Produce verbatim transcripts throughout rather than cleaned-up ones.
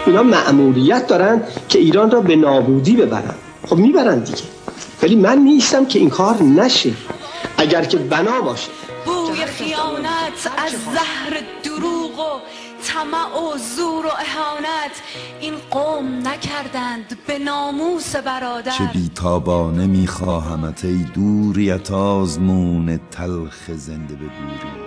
اینا مأموریت دارن که ایران را به نابودی ببرن. خب میبرن دیگه، ولی من نیستم که این کار نشه. اگر که بنا باشه بوی خیانت از زهر دروغ و طمع و زور و اهانت این قوم نکردند به ناموس برادر. چه بیتابانه میخواهمت ای دوریت آزمون تلخ زنده به گوری.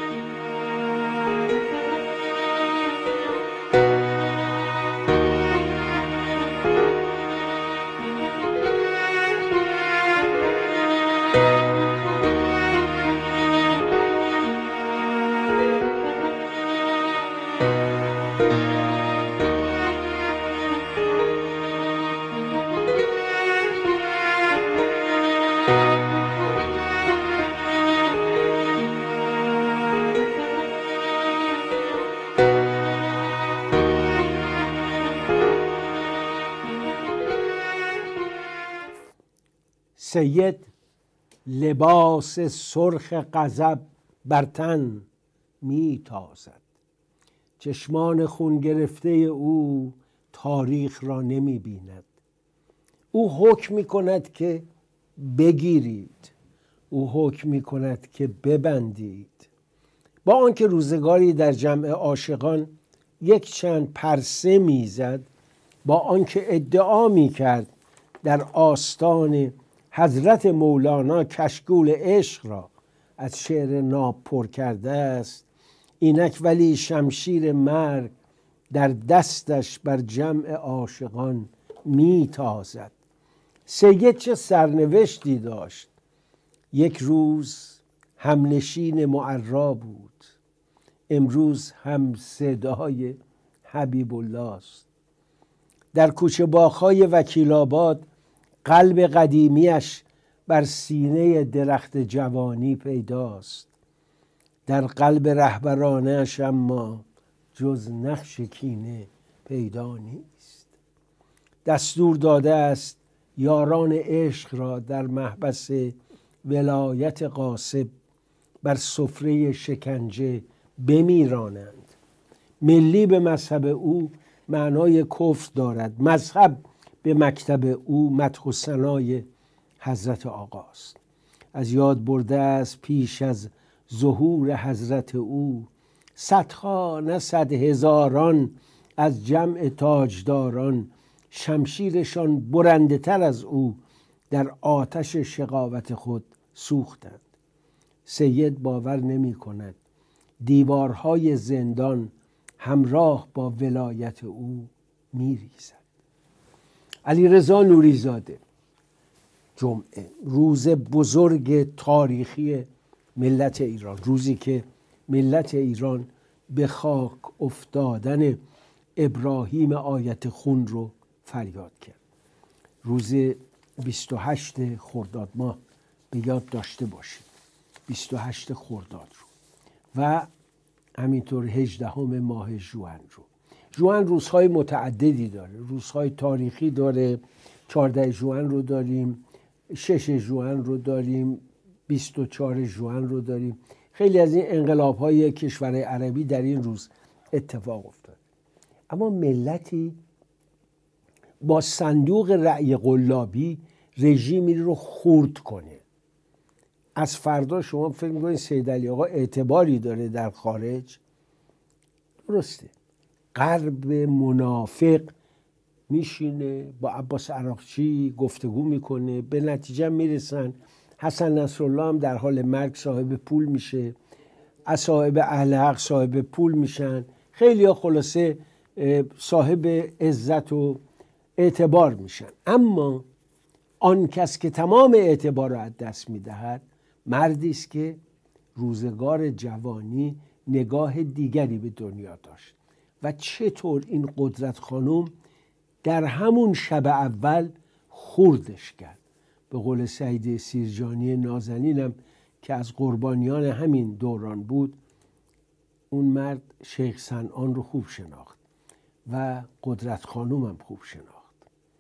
سید لباس سرخ غضب بر تن می تازد. چشمان خون گرفته او تاریخ را نمی بیند. او حکم می کند که بگیرید، او حکم می کند که ببندید. با آنکه روزگاری در جمع عاشقان یک چند پرسه میزد، با آنکه ادعا می کرد در آستان حضرت مولانا کشکول عشق را از شعر ناب پر کرده است، اینک ولی شمشیر مرگ در دستش بر جمع عاشقان می تازد. سید چه سرنوشتی داشت. یک روز همنشین معرا بود، امروز هم صدای حبیب الله است. در کوچه باغ‌های وکیل آباد قلب قدیمیش بر سینه درخت جوانی پیداست. در قلب رهبرانش اما جز نقش کینه پیدا نیست. دستور داده است یاران عشق را در محبس ولایت غاصب بر سفره شکنجه بمیرانند. ملی به مذهب او معنای کفر دارد. مذهب به مکتب او مدح و ثنای حضرت آقاست. از یاد برده است پیش از ظهور حضرت او صدها نه صد هزاران از جمع تاجداران شمشیرشان برنده تر از او در آتش شقاوت خود سوختند. سید باور نمی کند دیوارهای زندان همراه با ولایت او می ریزد. علیرضا نوری‌زاده، جمعه، روز بزرگ تاریخی ملت ایران، روزی که ملت ایران به خاک افتادن ابراهیم آیت خون رو فریاد کرد. روز بیست و هشت خرداد ماه به یاد داشته باشید، بیست و هشت خرداد رو و همینطور هجدهم ماه ژوئن رو. ژوئن روزهای متعددی داره، روزهای تاریخی داره. چهارده ژوئن رو داریم، شش ژوئن رو داریم، بیست و چهار ژوئن رو داریم. خیلی از این انقلاب‌های کشورهای عربی در این روز اتفاق افتاد. اما ملتی با صندوق رأی قلابی رژیمی رو خرد کنه. از فردا شما فکر می‌کنید سید علی آقا اعتباری داره در خارج؟ درسته. غرب منافق میشینه با عباس عراقچی گفتگو میکنه، به نتیجه میرسن. حسن نصرالله هم در حال مرگ صاحب پول میشه، اصحاب اهل حق صاحب پول میشن، خیلی ها خلاصه صاحب عزت و اعتبار میشن. اما آن کس که تمام اعتبار را از دست میدهد مردی است که روزگار جوانی نگاه دیگری به دنیا داشت و چطور این قدرت خانم در همون شب اول خوردش کرد. به قول سعید سیرجانی نازنینم که از قربانیان همین دوران بود، اون مرد شیخ صنعان رو خوب شناخت و قدرت خانم هم خوب شناخت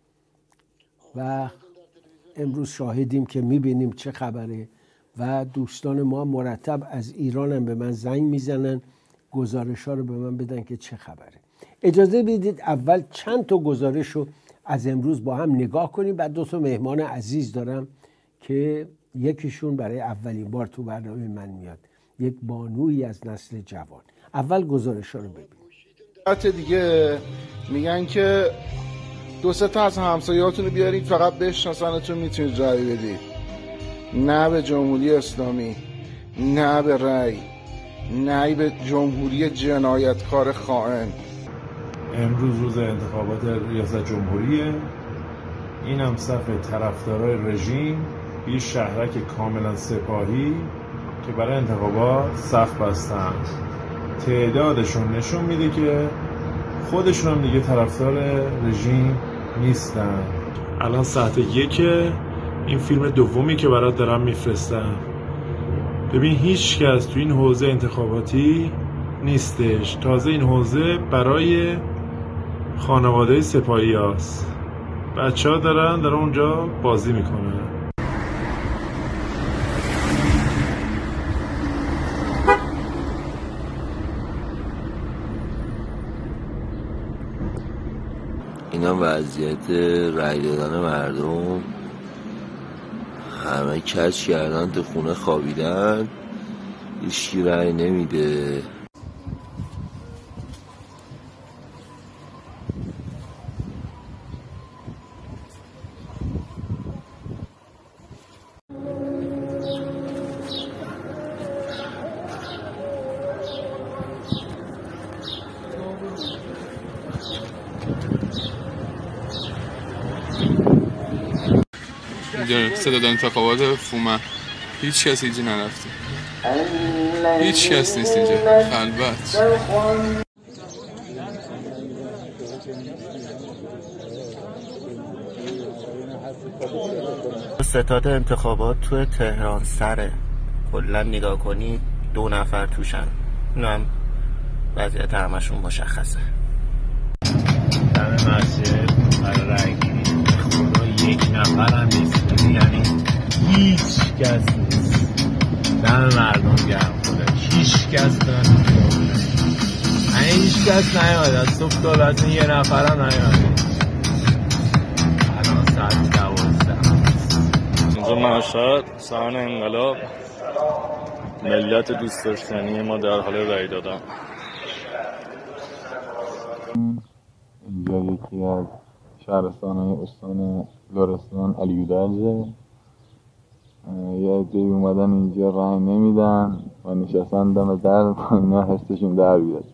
و امروز شاهدیم که میبینیم چه خبره و دوستان ما مرتب از ایران هم به من زنگ میزنن گزارش ها رو به من بدن که چه خبره. اجازه بدید اول چند تا گزارش رو از امروز با هم نگاه کنیم. بعد دو تا مهمان عزیز دارم که یکیشون برای اولین بار تو برنامه من میاد، یک بانویی از نسل جوان. اول گزارش ها رو ببینیم. دیگه میگن که دو سه تا از همسایه‌هاتون رو بیارید فقط بشناسنتون میتونید رأی بدید، نه به جمهوری اسلامی، نه به رأی، نه به جمهوری جنایتکار خائن. امروز روز انتخابات ریاست جمهوریه، این هم صف طرفدارای رژیم، یه شهرک کاملا سپاهی که برای انتخابات صف بستن. تعدادشون نشون میده که خودشون هم دیگه طرفدار رژیم نیستن. الان ساعت یکه، این فیلم دومی که برات دارم میفرستم. ببین هیچ کس تو این حوزه انتخاباتی نیستش. تازه این حوزه برای خانواده سپاهی هست. بچه ها دارن دارن اونجا بازی میکنن. اینا وضعیت رای دادن مردم، همه کج کردن تو خونه خوابیدن، هیچکی رای نمیده. صداد انتخابات فومن، هیچ کس اینجا نرفته، هیچ کس نیست اینجا، خلوت. ستاد انتخابات تو تهران سره، کلا نگاه کنی دو نفر توشن، اینو هم وضعیت همشون مشخصه. دم مسجد برای رای گیری خدا یک نفر هم نیست، یعنی هیچ کس نیست. دم مردم گرم خدا، هیچ کس نیست، هیچ کس نیومد از صبح تا بعد یه نفر هم نیومد. الان ساعت دوازده اینجا مشهد صحن انقلاب، ملت دوست داشتنی ما در حال رای دادن. اینجا یکی از شهرستان‌های استان لرستان علیودرزه. یه عده‌ای اومدن اینجا رای نمیدن و نشستن دم در تا اینا حسشون در بیاد.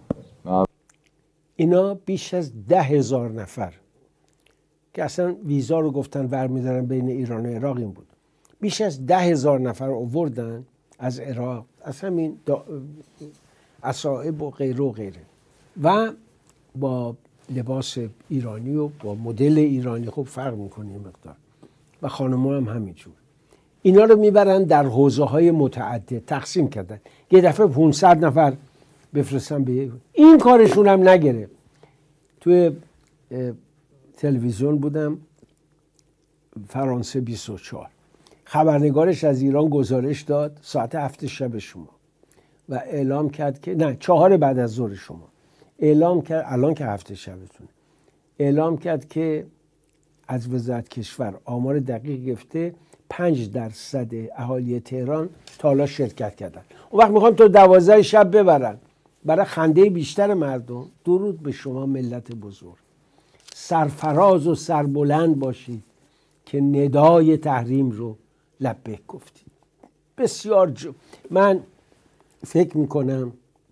اینا بیش از ده هزار نفر که اصلا ویزا رو گفتن برمیدارن بین ایران و عراق، این بود. بیش از ده هزار نفر آوردن از عراق، از همین اصائب و غیره و غیره، و با لباس ایرانی و با مدل ایرانی خوب فرق میکنه مقدار، و خانم‌ها هم همینجور. اینا رو میبرن در حوزه های متعدد تقسیم کردن. یه دفعه پانصد نفر بفرستن به این کارشون هم نگرفت. توی تلویزیون بودم، فرانسه بیست و چهار، خبرنگارش از ایران گزارش داد ساعت هفت شب شما و اعلام کرد که نه چهار بعد از ظهر شما، اعلام کرد الان که هفت شبتونه، اعلام کرد که از وزارت کشور آمار دقیق گرفته پنج درصد اهالی تهران تا حالا شرکت کردن. اون وقت میخوام تا دوازده شب ببرن برای خنده بیشتر مردم. درود به شما ملت بزرگ، سرفراز و سربلند باشید که ندای تحریم رو لبیک گفتید. بسیار جو... من فکر میکنم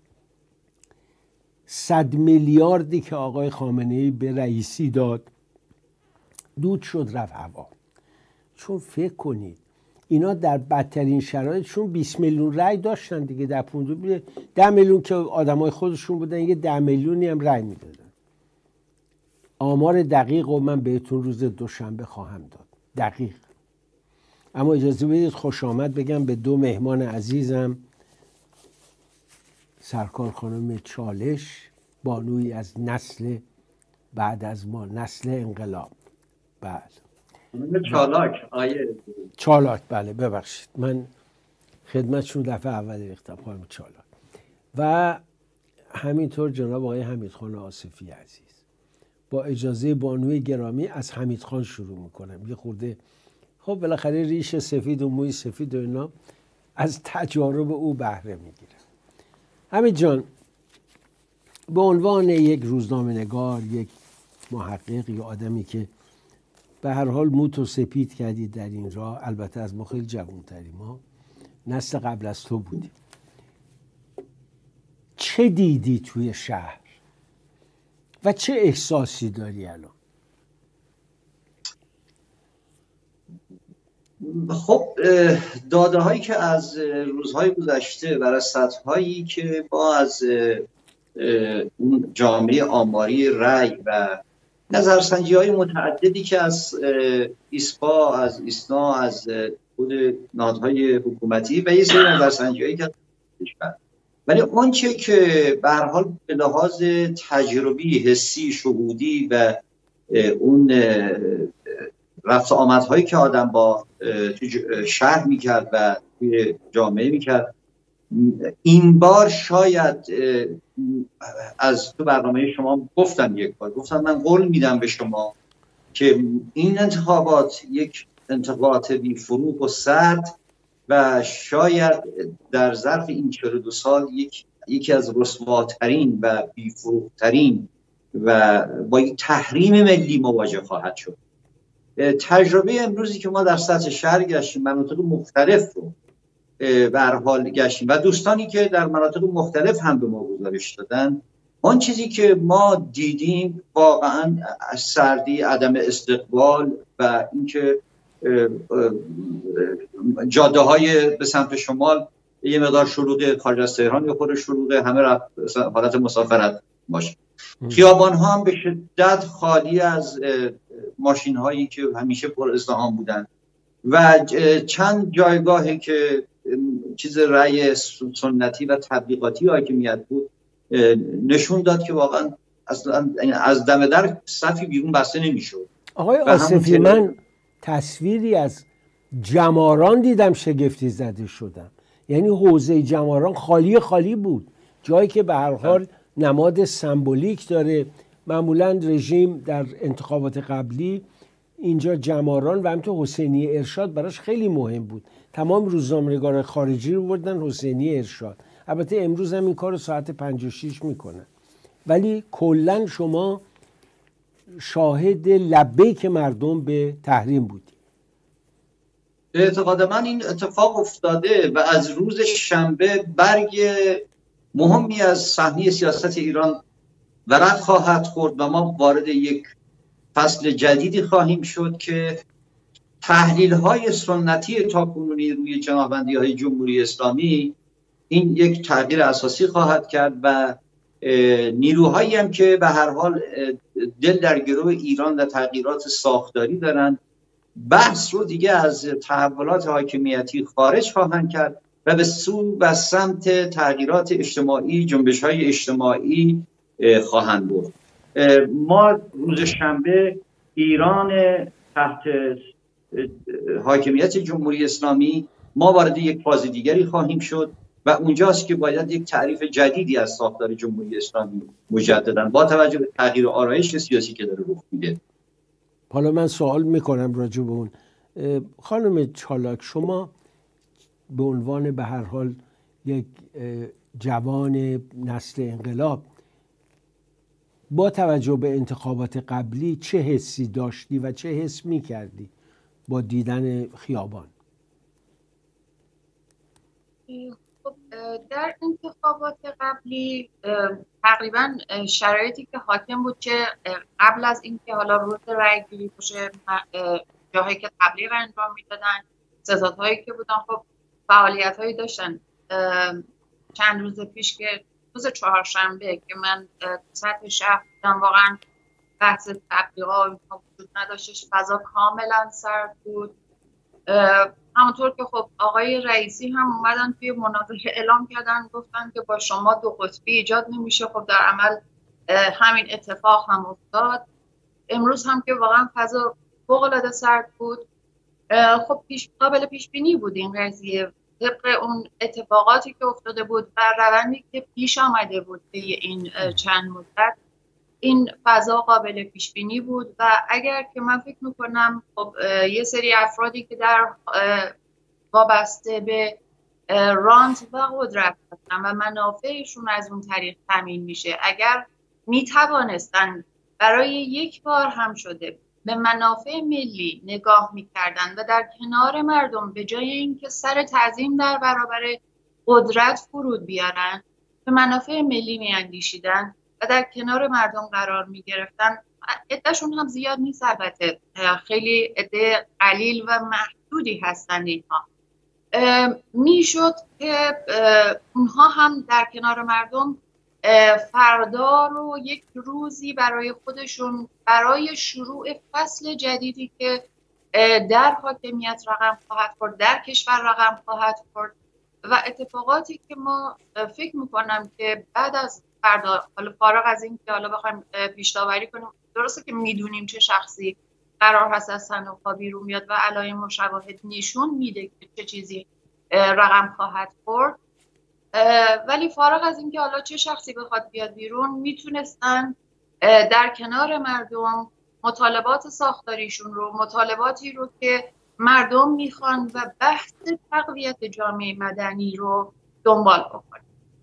صد میلیاردی که آقای خامنه‌ای به رئیسی داد دود شد رفت هوا. چون فکر کنید اینا در بدترین شرایط، چون بیست میلیون رأی داشتن دیگه، در پونزده ده میلیون که آدمای خودشون بودن، یه ده میلیونی هم رأی میدادن. آمار دقیق رو من بهتون روز دوشنبه خواهم داد، دقیق. اما اجازه بدید خوش آمد بگم به دو مهمان عزیزم، سرکار خانم چالش، بانوی از نسل بعد از ما، نسل انقلاب. بله چالاک آیه چالاک، بله ببخشید من خدمتشون دفعه اول ریختم، خانم چالاک. و همینطور جناب آقای حمیدخان آصفی عزیز. با اجازه بانوی گرامی از حمیدخان شروع میکنم. یه خورده خب بالاخره ریش سفید و موی سفید و اینا از تجارب او بهره میگیرم. حمید جان، به عنوان یک روزنامه نگار، یک محقق یا آدمی که به هر حال موت و سپید کردید در این راه، البته از ما خیلی جوان‌تری، ما نسل قبل از تو بودیم، چه دیدی توی شهر و چه احساسی داری الان؟ خب داده هایی که از روزهای گذشته و رصد هایی که ما از اون جامعه آماری رای و نظرسنجی های متعددی که از ایسپا، از ایسنا، از خود نهادهای حکومتی و یه سری نظرسنجی هایی که ولی آنچه که به هر حال به لحاظ تجربی، حسی، شهودی و اون رفت آمدهایی که آدم با شهر میکرد و توی جامعه میکرد، این بار شاید از تو برنامه شما گفتم یک بار گفتم من قول میدم به شما که این انتخابات یک انتخابات بی فروغ و سرد و شاید در ظرف این چهل و دو سال یک یکی از رسواترین و بی فروغترین و با یک تحریم ملی مواجه خواهد شد. تجربه امروزی که ما در سطح شهر گشتیم، مناطق مختلف رو به هر حال گشتیم و دوستانی که در مناطق مختلف هم به ما گزارش دادن، آن چیزی که ما دیدیم واقعا از سردی، عدم استقبال و اینکه جاده های به سمت شمال یه مقدار شلوغ، خارج از تهران یه خود شلوغ، همه رفت حالت مسافرت باشه. خیابان ها هم به شدت خالی از ماشین هایی که همیشه پر ازدحام بودن و چند جایگاهی که چیز رأی سنتی و تبلیغاتی حاکمیت بود نشون داد که واقعا اصلا از دم در صفی بیرون بسته نمیشد. آقای آصفی، من تصویری از جماران دیدم شگفتی زده شدم. یعنی حوزه جماران خالی خالی بود، جایی که به هر حال نماد سمبولیک داره. معمولا رژیم در انتخابات قبلی اینجا جماران و همینطور حسینی ارشاد براش خیلی مهم بود. تمام روزنامه‌نگاران خارجی رو بردن حسینی ارشاد. البته امروز هم این کار رو ساعت پنج و شیش میکنن. ولی کلا شما شاهد لبیک مردم به تحریم بودی. به اعتقاد من این اتفاق افتاده و از روز شنبه برگ مهمی از صحنه سیاست ایران ورق خواهد خورد و ما وارد یک فصل جدیدی خواهیم شد که تحلیل های سنتی تاکنونی روی جنابندی های جمهوری اسلامی این یک تغییر اساسی خواهد کرد و نیروهایی هم که به هر حال دل در گروه ایران و تغییرات ساختاری دارن، بحث رو دیگه از تحولات حاکمیتی خارج خواهند کرد و به سو و سمت تغییرات اجتماعی، جنبش های اجتماعی خواهند بود. ما روز شنبه ایران تحت حاکمیت جمهوری اسلامی ما وارد یک فاز دیگری خواهیم شد و اونجاست که باید یک تعریف جدیدی از ساختار جمهوری اسلامی مجدداً با توجه به تغییر آرایش سیاسی که داره رخ میده. حالا من سوال میکنم راجع به اون. خانم چالاک، شما به عنوان به هر حال یک جوان نسل انقلاب با توجه به انتخابات قبلی چه حسی داشتی و چه حس میکردی با دیدن خیابان؟ خب در انتخابات قبلی تقریبا شرایطی که حاکم بود که قبل از اینکه حالا روز رای گیری باشه، جاهایی که تبلیغ انجام میدادن، ستادهایی که بودن، خب فعالیت هایی داشتن. چند روز پیش که روز چهارشنبه که من سطح شهر بودم، واقعا بحث تبلیغات وجود نداشتش، فضا کاملا سرد بود. همونطور که خب آقای رئیسی هم اومدن توی مناظره اعلام کردن، گفتن که با شما دو قطبی ایجاد نمیشه. خب در عمل همین اتفاق هم افتاد. امروز هم که واقعا فضا فوق العاده سرد بود. خب پیش قابل پیش بینی بود این قضیه طبق اون اتفاقاتی که افتاده بود و روندی که پیش آمده بود به این چند مدت، این فضا قابل پیش بینی بود و اگر که من فکر میکنم خب یه سری افرادی که در وابسته به رانت و قدرت هستن و منافعشون از اون طریق تامین میشه، اگر میتوانستن برای یک بار هم شده به منافع ملی نگاه میکردن و در کنار مردم به جای اینکه سر تعظیم در برابر قدرت فرود بیارن به منافع ملی میاندیشیدن و در کنار مردم قرار میگرفتن، عدهشون هم زیاد نیست البته، خیلی عده قلیل و محدودی هستند اینها، میشد که اونها هم در کنار مردم فردا رو یک روزی برای خودشون برای شروع فصل جدیدی که در حاکمیت رقم خواهد خورد، در کشور رقم خواهد خورد و اتفاقاتی که ما فکر میکنم که بعد از فردا، حالا فارغ از این که حالا بخوایم پیش داوری کنیم، درسته که میدونیم چه شخصی قرار هست از صندوق ها بیرون میاد و علائم و شواهد نشون میده که چه چیزی رقم خواهد خورد، ولی فارغ از این که حالا چه شخصی بخواد بیاد بیرون، میتونستن در کنار مردم مطالبات ساختاریشون رو، مطالباتی رو که مردم میخوان و بحث تقویت جامعه مدنی رو دنبال بکنن.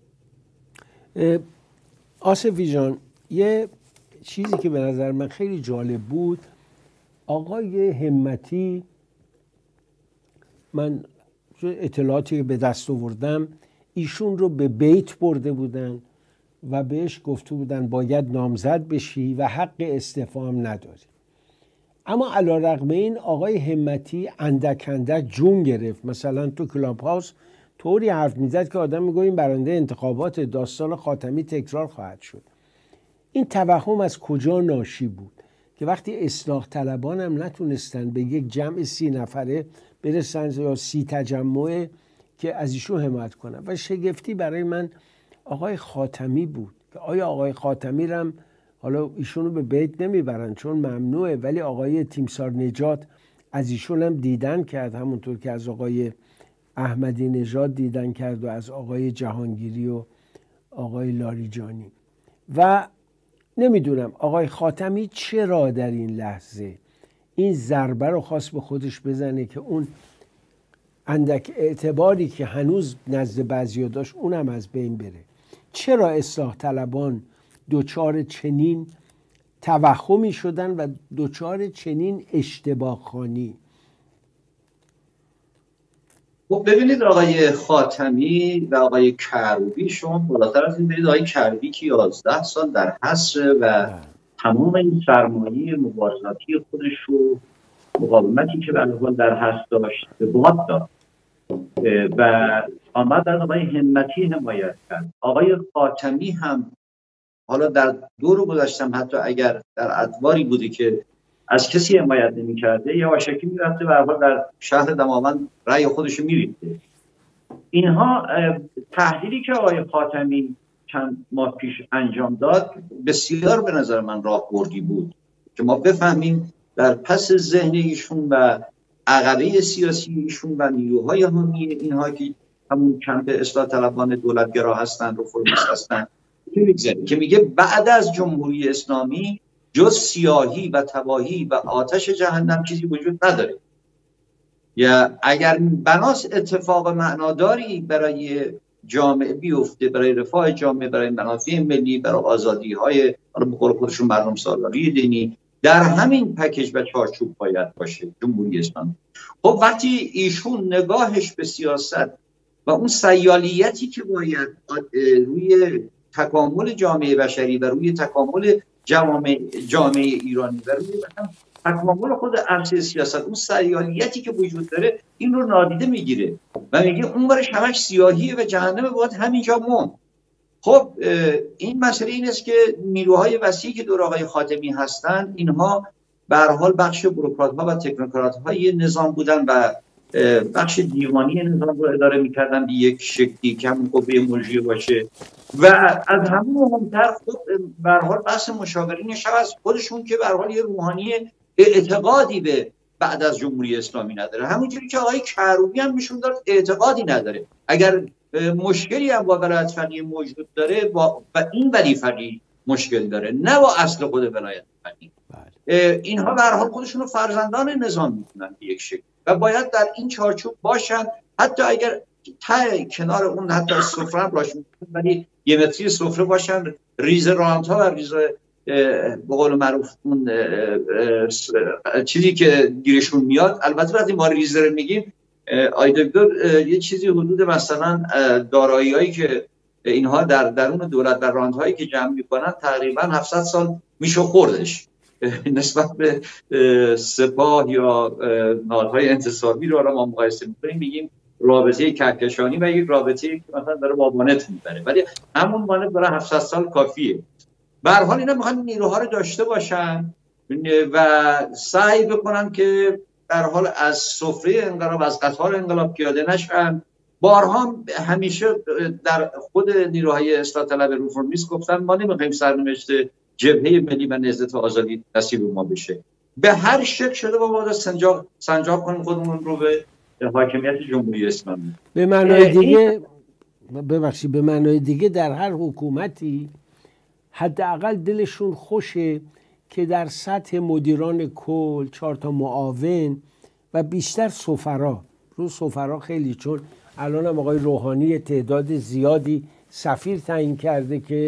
آصفی جان، یه چیزی که به نظر من خیلی جالب بود، آقای همتی، من اطلاعاتی که به دست آوردم ایشون رو به بیت برده بودن و بهش گفته بودن باید نامزد بشی و حق استعفا هم نداری. اما علیرغم این آقای همتی اندک اندک جون گرفت. مثلا تو کلاب هاوس طوری حرف میزد که آدم میگه این برنده انتخابات، داستان خاتمی تکرار خواهد شد. این توهم از کجا ناشی بود که وقتی اصلاح طلبان هم نتونستن به یک جمع سی نفره برسن یا سی تجمع که از ایشون حمایت کنن؟ و شگفتی برای من آقای خاتمی بود که آیا آقای خاتمی رم حالا ایشونو به بیت نمیبرن چون ممنوعه، ولی آقای تیمسار نجات از ایشون هم دیدن کرد، همونطور که از آقای احمدی نژاد دیدن کرد و از آقای جهانگیری و آقای لاریجانی. و نمیدونم آقای خاتمی چرا در این لحظه این ضربه رو خواست به خودش بزنه که اون اندک اعتباری که هنوز نزد بعضیا داشت اونم از بین بره. چرا اصلاح طلبان دوچار چنین توهمی شدن و دوچار چنین اشتباه خوانی؟ خب ببینید آقای خاتمی و آقای کروبی، شما بالاتر از این برید آقای کروبی که یازده سال در حصر و تمام این سرمایه مبارزاتی خودش رو، مقاومتی که به حال در حصر داشت، به باد داد و آمد از آقای همتی حمایت کرد. آقای خاتمی هم حالا در دور گذاشتم، حتی اگر در ادواری بوده که از کسی حمایت نمی کرده یا وشکی می رفته و در شهر دماوند رأی خودش می ریخته. اینها تحلیلی که آقای خاتمی چند ماه پیش انجام داد بسیار به نظر من راهبردی بود که ما بفهمیم در پس ذهن ایشون و عقبه سیاسی ایشون و نیروهای حامی اینها که همون کمپ اصلاح طلبان دولتگرا هستند، رفرمیست هستند، که میگه بعد از جمهوری اسلامی جز سیاهی و تباهی و آتش جهنم چیزی وجود نداره. یا اگر بناس اتفاق معناداری برای جامعه بیفته، برای رفاه جامعه، برای منافع ملی، برای آزادی های به قول خودشون مردم سالاری دینی، در همین پکیج و چارچوب باید باشه جمهوری اسلامی. خب وقتی ایشون نگاهش به سیاست و اون سیالیتی که باید روی تکامل جامعه بشری و روی تکامل جامعه, جامعه ایرانی و روی تکامل خود عرصه سیاست، اون سیالیتی که وجود داره، این رو نادیده میگیره و میگه اون برش همش سیاهیه و جهنم باید همینجا موند. خب این مسئله این است که نیروهای وسیعی که دور آقای خاتمی هستن، اینها به هر حال بخش بوروکرات ها و تکنوکرات های نظام بودن و بخش دیوانی نظام رو اداره میکردن به یک شکلی که همون قوه مجریه باشه و از همون مهمتر خب به هر حال بحث مشاورین شب از خودشون که به هر حال یه روحانی اعتقادی به بعد از جمهوری اسلامی نداره. همونجوری که آقای کروبی هم نشون داد اعتقادی نداره. اگر مشکلی هم با ولایت فقیه موجود داره با و این ولی فقیه مشکل داره، نه با اصل خود ولایت فقیه. اینها به هر حال خودشون فرزندان نظام میتونن به یک شکل و باید در این چارچوب باشن، حتی اگر تا کنار اون حتی سفره هم باشه، ولی یه متری سفره باشن، ریز رانت ها و ریز به قول معروف اون چیزی که گیرشون میاد. البته وقتی ما ریزه رو میگیم آی دکتر، یه چیزی حدود مثلا دارایی هایی که اینها در درون دولت در رانت هایی که جمع میکنن تقریبا هفتصد سال میشه خوردش نسبت به سپاه یا نهادهای انتصابی رو ما مقایسه میکنیم، میگیم رابطه کهکشانی و یک رابطه که مثلا داره با وانت میبره، ولی همون وانت برای هفتصد سال کافیه. به هر حال اینا میخوان نیروها رو داشته باشن و سعی بکنن که در حال از سفره انقلاب، از قطار انقلاب پیاده نشن. بارها همیشه در خود نیروهای اصلاح طلب رفرمیست گفتن ما نمیخوایم سرنوشت جبهه ملی و نهضت آزادی نصیب ما بشه، به هر شکل شده با ما سنجاق سنجاق کنیم خودمون رو به حاکمیت جمهوری اسلامی. به معنای دیگه ببخشید به معنای دیگه در هر حکومتی حداقل دلشون خوشه که در سطح مدیران کل چهار تا معاون و بیشتر سفرا، رو سفرا خیلی، چون الان هم آقای روحانی تعداد زیادی سفیر تعیین کرده که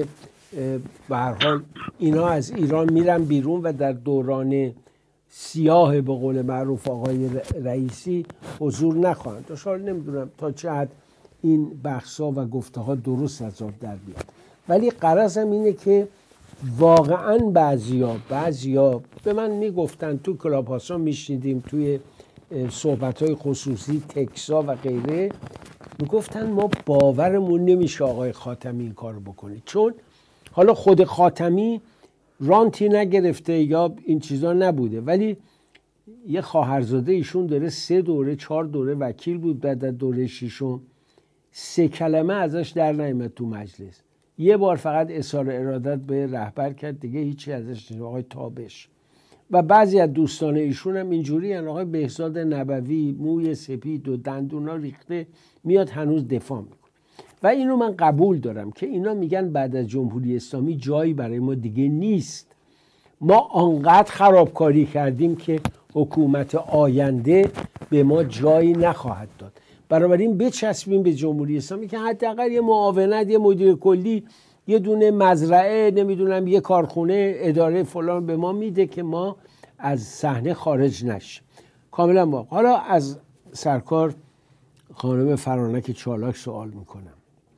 به هر حال اینا از ایران میرن بیرون و در دوران سیاه به قول معروف آقای رئیسی حضور نخواهند. داشتم نمیدونم تا چه حد این بحثا و گفته ها درست از آب در بیاد، ولی غرضم اینه که واقعا بعضیا بعضیا به من میگفتن، تو کلاب هاوس‌ها میشنیدیم، توی صحبت‌های خصوصی تکسا و غیره، میگفتن ما باورمون نمیشه آقای خاتمی این کارو بکنه، چون حالا خود خاتمی رانتی نگرفته یا این چیزا نبوده، ولی یه خواهرزاده ایشون داره سه دوره چهار دوره وکیل بود، بعد از دوره ششم سه کلمه ازش در نیامد تو مجلس، یه بار فقط اظهار ارادت به رهبر کرد، دیگه هیچی ازش نیست، آقای تابش. و بعضی از دوستان ایشون هم اینجوری ان، آقای بهزاد نبوی موی سپید و دندونا ریخته میاد هنوز دفاع میکنه. و اینو من قبول دارم که اینا میگن بعد از جمهوری اسلامی جایی برای ما دیگه نیست، ما آنقدر خرابکاری کردیم که حکومت آینده به ما جایی نخواهد داد، بنابراین بچسبیم به جمهوری اسلامی که حداقل یه معاونت، یه مدیر کلی، یه دونه مزرعه، نمیدونم یه کارخونه، اداره فلان به ما میده که ما از صحنه خارج نشیم. کاملا واقع. حالا از سرکار خانم فرانک چالاک سوال میکنم،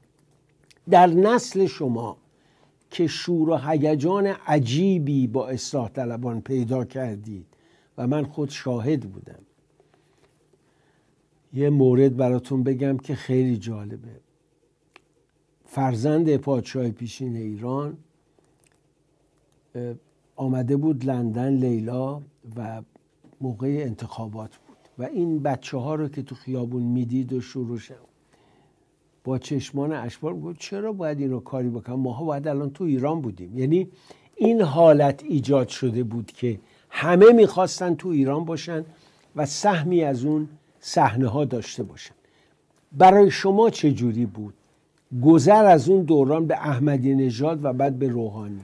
در نسل شما که شور و هیجان عجیبی با اصلاح طلبان پیدا کردید و من خود شاهد بودم، یه مورد براتون بگم که خیلی جالبه. فرزند پادشاه پیشین ایران آمده بود لندن، لیلا، و موقع انتخابات بود و این بچه ها رو که تو خیابون میدید و شروع شد با چشمان اشبار گفت چرا باید این رو کاری بکنم، ماها باید الان تو ایران بودیم. یعنی این حالت ایجاد شده بود که همه میخواستن تو ایران باشن و سهمی از اون صحنه ها داشته باشن. برای شما چه جوری بود گذر از اون دوران به احمدی نژاد و بعد به روحانی؟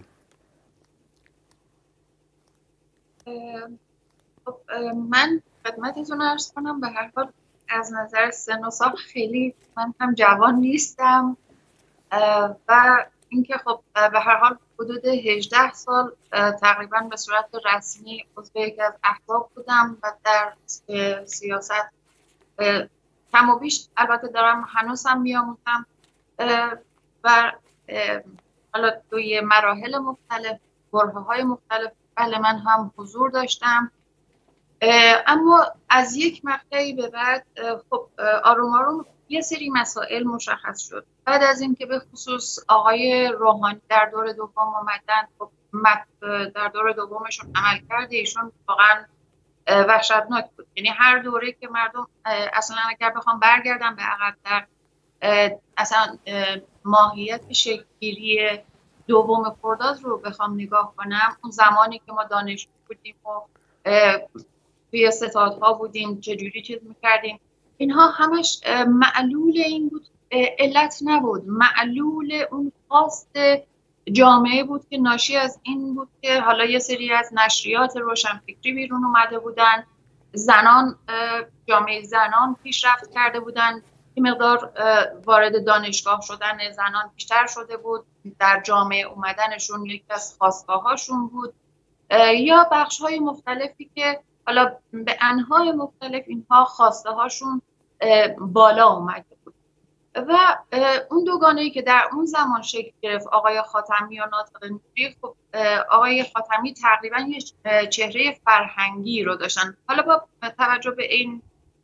من خدمتتون عرض کنم به هر حال از نظر سن و سال خیلی من هم جوان نیستم و اینکه خب به هر حال حدود هجده سال تقریبا به صورت رسمی عضو یکی از احزاب بودم و در سیاست کم و بیش البته دارم هنوز هم میآموزم و حالا توی مراحل مختلف، برهه‌های مختلف بله من هم حضور داشتم، اما از یک مقطعی به بعد خب آروم آروم یه سری مسائل مشخص شد. بعد از اینکه به خصوص آقای روحانی در دور دوم آمدن، خب در دور دومشون عمل کرده ایشون واقعا وحشتناک بود. یعنی هر دوره که مردم اصلا اگر بخوام برگردم به عقب‌تر، اصلا ماهیت شکل‌گیری دوم خرداد رو بخوام نگاه کنم، اون زمانی که ما دانشجو بودیم و توی ستادها بودیم، چجوری چیز میکردیم، اینها همش معلول این بود، علت نبود، معلول اون خواست جامعه بود که ناشی از این بود که حالا یه سری از نشریات روشنفکری بیرون اومده بودن، زنان، جامعه زنان پیشرفت کرده بودن، که مقدار وارد دانشگاه شدن زنان بیشتر شده بود، در جامعه اومدنشون یکی از خواستگاهاشون بود، یا بخش های مختلفی که حالا به انواع مختلف اینها خواسته هاشون بالا اومده بود. و اون دوگانه‌ای که در اون زمان شکل گرفت، آقای خاتمی و ناطق نوری، خب آقای خاتمی تقریبا یه چهره فرهنگی رو داشتن. حالا با توجه به این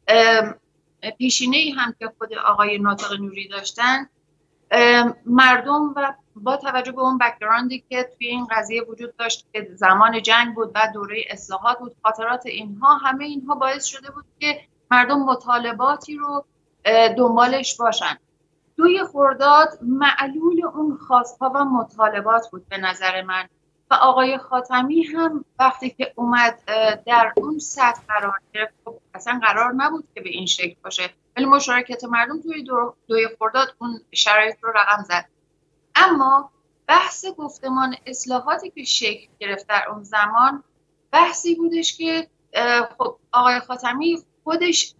پیشینه‌ای هم که خود آقای ناطق نوری داشتن، مردم و با توجه به اون بک‌گراندی که توی این قضیه وجود داشت که زمان جنگ بود و دوره اصلاحات بود، خاطرات اینها، همه اینها باعث شده بود که مردم مطالباتی رو دنبالش باشن. دوی خرداد معلول اون خواستها و مطالبات بود به نظر من، و آقای خاتمی هم وقتی که اومد در اون سطح قرار گرفت، خب اصلا قرار نبود که به این شکل باشه، ولی مشارکت مردم توی دو دوی خرداد اون شرایط رو رقم زد. اما بحث گفتمان اصلاحاتی که شکل گرفت در اون زمان، بحثی بودش که خب آقای خاتمی خودش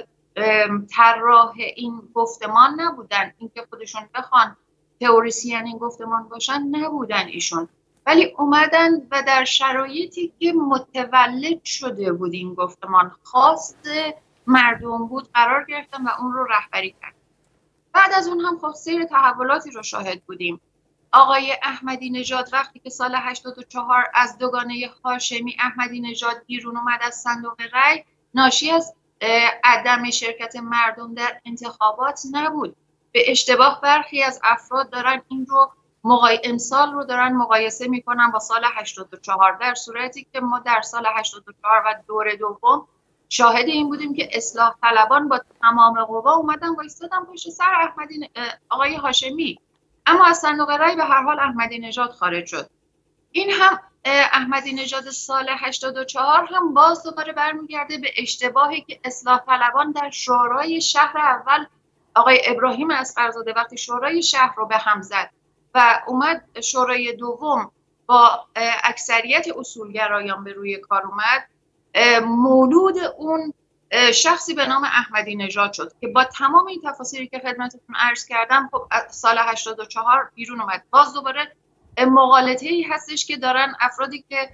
طراح این گفتمان نبودن، اینکه خودشون بخوان تئوریسین این گفتمان باشن نبودن ایشون، ولی اومدن و در شرایطی که متولد شده بود این گفتمان، خواست مردم بود، قرار گرفتن و اون رو رهبری کردن. بعد از اون هم خب سیر تحولاتی رو شاهد بودیم. آقای احمدی نژاد وقتی که سال هشتاد و چهار از دوگانه هاشمی احمدی نژاد بیرون اومد از صندوق رای، ناشی از عدم شرکت مردم در انتخابات نبود. به اشتباه برخی از افراد دارن این رو مقای... امسال رو دارن مقایسه میکنن با سال هشتاد و چهار، در صورتی که ما در سال هشتاد و چهار و دور دوم شاهد این بودیم که اصلاح طلبان با تمام قوا اومدن و ایستادن پشت سر احمدی آقای هاشمی، اما از صندوق رای به هر حال احمدی نژاد خارج شد. این هم احمدی نژاد سال هشتاد و چهار هم باز دوباره برمیگرده به اشتباهی که اصلاح طلبان در شورای شهر اول آقای ابراهیم اصغرزاده وقتی شورای شهر رو به هم زد و اومد شورای دوم با اکثریت اصولگرایان به روی کار اومد، مولود اون شخصی به نام احمدی نژاد شد که با تمام این تفاصیلی که خدمتتون عرض کردم خب سال هشتاد و چهار بیرون اومد. باز دوباره مغالطه‌ای هستش که دارن افرادی که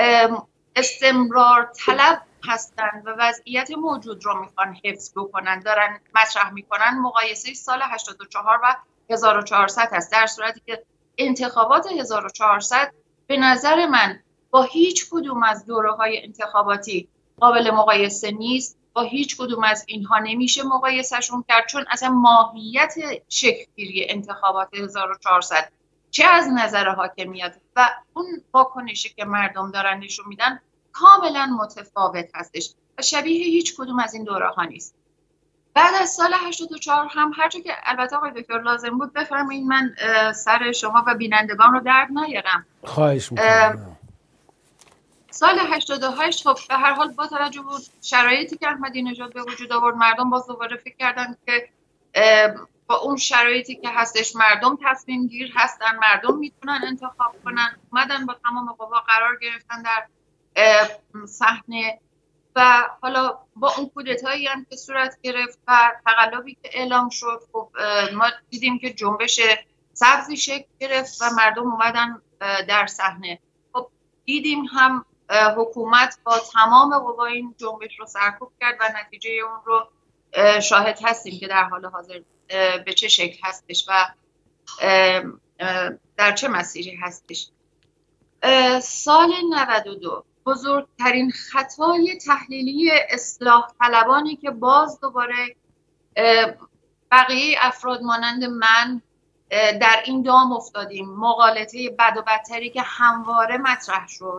استمرار طلب هستن و وضعیت موجود رو میخوان حفظ بکنن دارن مطرح میکنن، مقایسه سال هشتاد و چهار و هزار و چهارصد هست، در صورتی که انتخابات هزار و چهارصد به نظر من با هیچ کدوم از دوره‌های انتخاباتی قابل مقایسه نیست، با هیچ کدوم از اینها نمیشه مقایسهشون کرد، چون اصلا ماهیت شکل‌گیری انتخابات هزار و چهارصد چه از نظر حاکمیت و اون واکنشی که مردم دارن نشون میدن کاملا متفاوت هستش و شبیه هیچ کدوم از این دوره ها نیست. بعد از سال هشتاد و چهار هم هرچه که البته آقای دکتر لازم بود بفرمایید، من سر شما و بینندگان رو درد نیارم. خواهش میکنم. سال هشتاد و هشت خب به هر حال با توجه به شرایطی که احمدی نژاد به وجود آورد، مردم باز دوباره فکر کردن که با اون شرایطی که هستش مردم تصمیم گیر هستن، مردم میتونن انتخاب کنن، اومدن با تمام قوا قرار گرفتن در صحنه و حالا با اون کودتایی هم که صورت گرفت و تقلبی که اعلام شد، خب ما دیدیم که جنبش سبزی شکل گرفت و مردم اومدن در صحنه. خب دیدیم هم حکومت با تمام قوا این جنبش رو سرکوب کرد و نتیجه اون رو شاهد هستیم که در حال حاضر به چه شکل هستش و در چه مسیری هستش. سال نود و دو بزرگترین خطای تحلیلی اصلاح طلبانی که باز دوباره بقیه افراد مانند من در این دام افتادیم، مغالطه بد و بدتری که همواره مطرح شد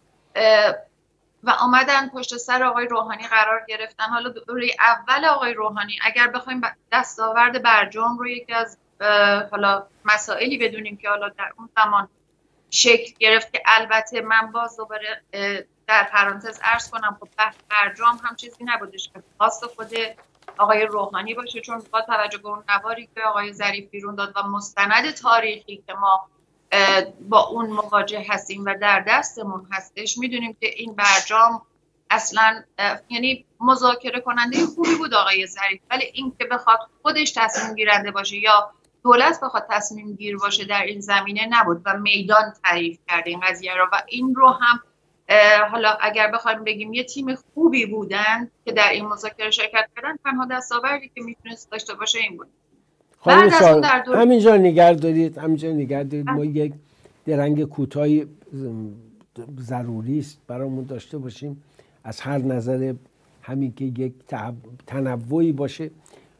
و آمدن پشت سر آقای روحانی قرار گرفتن. حالا دوره اول آقای روحانی اگر بخوایم دستاورد برجام رو یکی از حالا مسائلی بدونیم که حالا در اون زمان شکل گرفت که البته من باز دوباره در پرانتز عرض کنم خب بحث برجام هم چیزی نبودش که خاص خود آقای روحانی باشه، چون با توجه به اون نواری که آقای ظریف بیرون داد و مستند تاریخی که ما با اون مواجه هستیم و در دستمون هستش، میدونیم که این برجام اصلا یعنی مذاکره کننده خوبی بود آقای ظریف، ولی این که بخواد خودش تصمیم گیرنده باشه یا دولت بخواد تصمیم گیر باشه در این زمینه نبود و میدان تعریف کرده این قضیه رو. و این رو هم حالا اگر بخوایم بگیم یه تیم خوبی بودن که در این مذاکره شرکت کردن، تنها دستاوردی که میتونست داشته باشه این بود. بعد از اون در دور... همینجا نگه دارید همینجا نگه دارید ما یک درنگ کوتاهی ضروری است برامون داشته باشیم از هر نظر، همین که یک تنوعی باشه.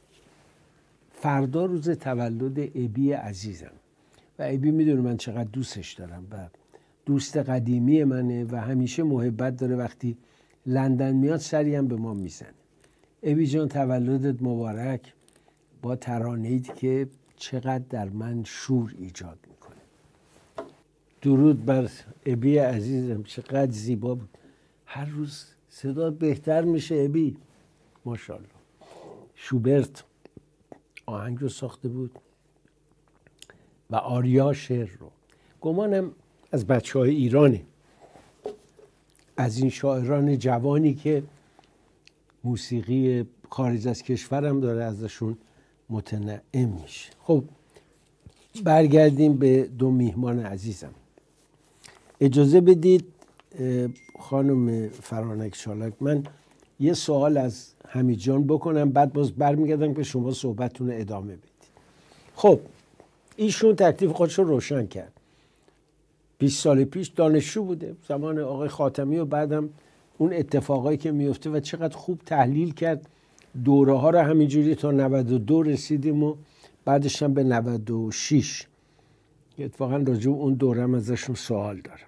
فردا روز تولد ابی عزیزم و ابی میدونه من چقدر دوستش دارم و دوست قدیمی منه و همیشه محبت داره، وقتی لندن میاد سری هم به ما میزنه. ابی جان تولدت مبارک، با ترانه‌ای که چقدر در من شور ایجاد میکنه. درود بر ابی عزیزم، چقدر زیبا بود. هر روز صدا بهتر میشه ابی، ماشاءالله. شوبرت آهنگ رو ساخته بود و آریا شعر رو. گمانم از بچه های ایرانه، از این شاعران جوانی که موسیقی خارج از کشورم داره ازشون متنعم میشه. خب برگردیم به دو میهمان عزیزم. اجازه بدید خانم فرانک چالاک من یه سوال از حمید جان بکنم، بعد باز برمیگردم که شما صحبتتون ادامه بدید. خب ایشون تکلیف خودش رو روشن کرد. بیست سال پیش دانشجو بوده زمان آقای خاتمی و بعدم اون اتفاقایی که میفته و چقدر خوب تحلیل کرد دوره ها رو. همینجوری تا نود و دو رسیدیم و بعدش هم به نود و شش. اتفاقا راجع به اون دوره هم ازشون سوال دارم.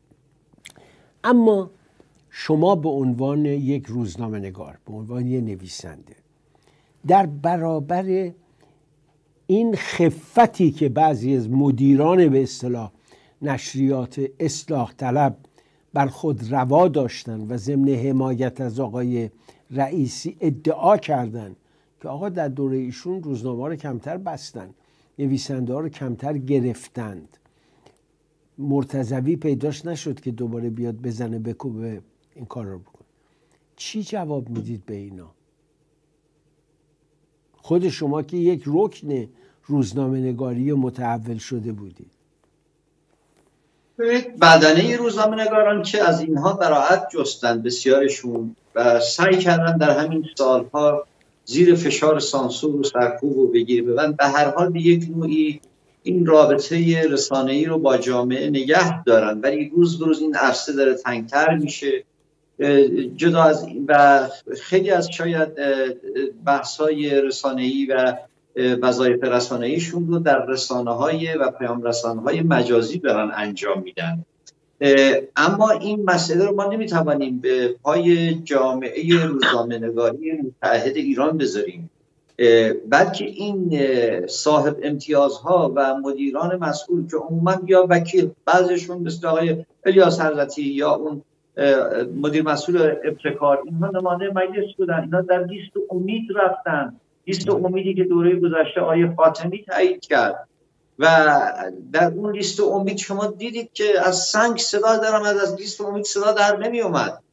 اما شما به عنوان یک روزنامه نگار، به عنوان یک نویسنده، در برابر این خفتی که بعضی از مدیران به اصطلاح نشریات اصلاح طلب بر خود روا داشتن و ضمن حمایت از آقای رئیسی ادعا کردند که آقا در دوره ایشون روزنامه رو کمتر بستن، نویسنده ها رو کمتر گرفتند، مرتضوی پیداش نشد که دوباره بیاد بزنه بکوبه این کار رو بکن. چی جواب میدید به اینا؟ خود شما که یک رکن روزنامه نگاری متحول شده بودید. بدنه روزنامه نگاران که از اینها براعت جستند بسیارشون و سعی کردن در همین سالها زیر فشار سانسور و سرکوب و بگیر ببند، به هر حال به یک نوعی این رابطه رسانه‌ای رو با جامعه نگه دارن، ولی روز به روز این عرصه داره تنگتر میشه. جدا از و خیلی از شاید بحث‌های رسانه‌ای و وظایف رسانه‌ایشون رو در رسانه‌های و پیام رسانه‌های مجازی دارن انجام میدن. اما این مسئله رو ما نمیتوانیم به پای جامعه روزنامه‌نگاری متحد ایران بذاریم، بلکه این صاحب امتیازها و مدیران مسئول که عموما یا وکیل، بعضیشون مثل آقای الیاس حضرتی یا اون مدیر مسئول ابتکار، اینها نماینده مجلس بودن، اینا در لیست امید رفتن، لیست امیدی که دوره گذشته آقای خاتمی تایید کرد و در اون لیست امید شما دیدید که از سنگ صدا در آمد، از لیست امید صدا در نمی اومد.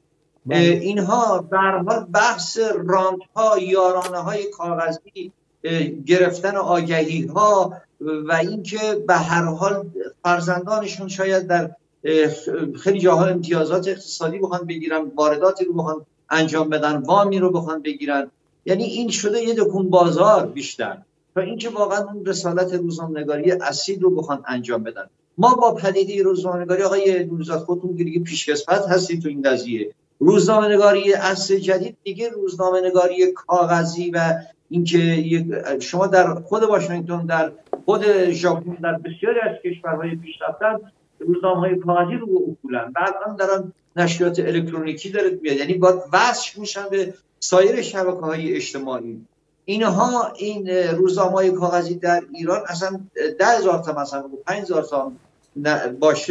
اینها به هر حال بحث رانت ها، یارانه های کاغذی، گرفتن آگهی ها و اینکه به هر حال فرزندانشون شاید در خیلی جاها امتیازات اقتصادی بخوان بگیرن، وارداتی رو بخوان انجام بدن، وامی رو بخوان بگیرن، یعنی این شده یه دکون بازار بیشتر تا اینکه واقعا اون رسالت روزنامه‌نگاری اصیل رو بخوان انجام بدن. ما با پدیده روزنامه‌نگاری آقای نوروزاد خودتون دیگه پیشکسوت هستید تو این قضیه. روزنامه‌نگاری عصر جدید دیگه روزنامه‌نگاری کاغذی و اینکه شما در خود واشنگتن، در خود ژاپن، در بسیاری از کشورهای پیشرفته روزنامه‌های کاغذی رو اصولاً بعداً دارن نشریات الکترونیکی داره میاد، یعنی باید وصل میشن به سایر شبکه‌های اجتماعی. اینها این روزنامه‌های کاغذی در ایران اصلا ده هزار تا مثلا پنج هزار تا باشه